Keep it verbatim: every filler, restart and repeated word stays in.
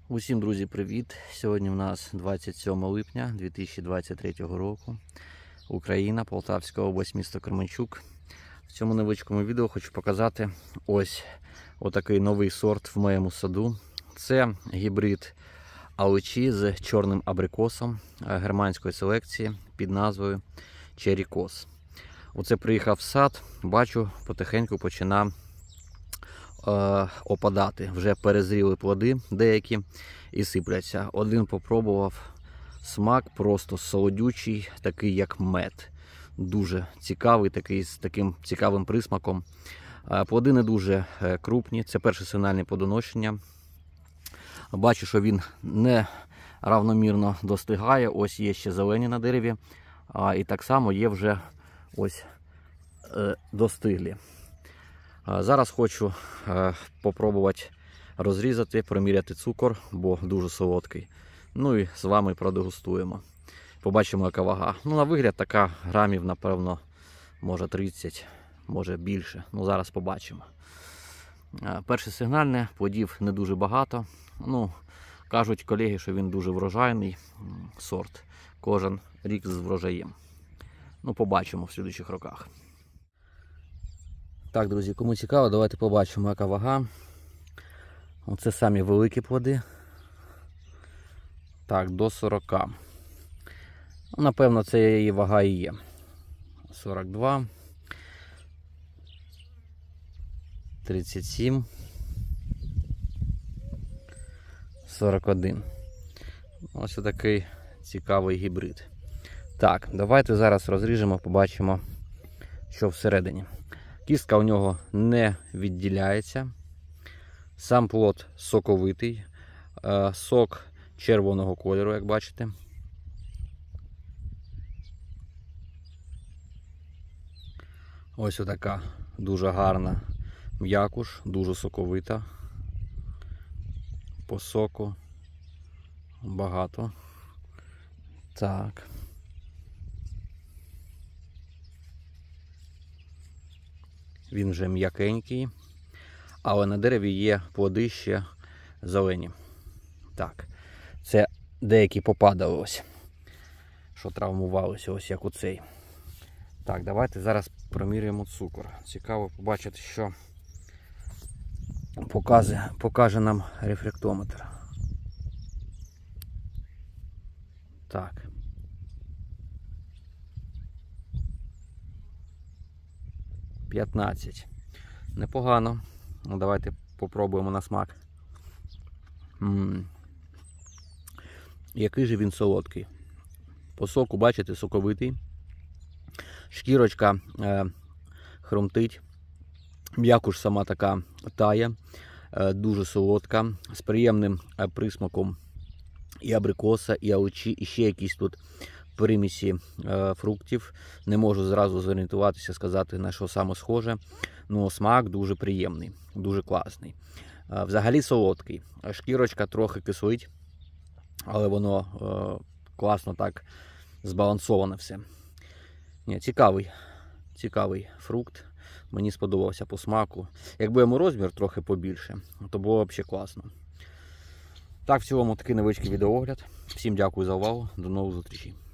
Усім, друзі, привіт! Сьогодні у нас двадцять сьоме липня дві тисячі двадцять третього року. Україна, Полтавська область, місто Кременчук. В цьому невеличкому відео хочу показати ось отакий новий сорт в моєму саду. Це гібрид аличі з чорним абрикосом германської селекції під назвою Черрікос. Оце приїхав в сад, бачу, потихеньку починав опадати. Вже перезріли плоди деякі і сипляться. Один попробував, смак просто солодючий, такий як мед. Дуже цікавий, такий з таким цікавим присмаком. Плоди не дуже крупні, це перше сигнальне плодоношення. Бачу, що він не равномірно достигає. Ось є ще зелені на дереві, і так само є вже ось достиглі. Зараз хочу попробувати розрізати, проміряти цукор, бо дуже солодкий. Ну і з вами продегустуємо. Побачимо, яка вага. Ну, на вигляд така грамів, напевно, може тридцять, може більше. Ну, зараз побачимо. Перше сигнальне, плодів не дуже багато. Ну, кажуть колеги, що він дуже врожайний сорт. Кожен рік з врожаєм. Ну, побачимо в слідуючих роках. Так, друзі, кому цікаво, давайте побачимо, яка вага. Оце самі великі плоди. Так, до сорока. Ну, напевно, це її вага і є. сорок два. тридцять сім. сорок один. Ось такий цікавий гібрид. Так, давайте зараз розріжемо, побачимо, що всередині. Кістка у нього не відділяється. Сам плод соковитий. Сок червоного кольору, як бачите. Ось отака дуже гарна м'якуш, дуже соковита. По соку багато. Так. Він вже м'якенький, але на дереві є плоди ще зелені. Так, це деякі попадали ось, що травмувалися, ось як у цей. Так, давайте зараз проміряємо цукор. Цікаво побачити, що покаже, покаже нам рефрактометр. Так. п'ятнадцять. Непогано. Ну, давайте попробуємо на смак. М-м. Який же він солодкий. По соку, бачите, соковитий. Шкірочка е, хрумтить. М'якуш сама така тає. Е, дуже солодка. З приємним е, присмаком і абрикоса, і аличі, і ще якісь тут примісі е, фруктів. Не можу зразу зорієнтуватися, сказати, на що саме схоже. Ну, смак дуже приємний, дуже класний. Е, взагалі солодкий. Шкірочка трохи кислить, але воно е, класно так збалансоване все. Ні, цікавий, цікавий фрукт. Мені сподобався по смаку. Якби йому розмір трохи побільше, то було б ще класно. Так, в цілому такий невеличкий відеоогляд. Всім дякую за увагу. До нових зустрічей.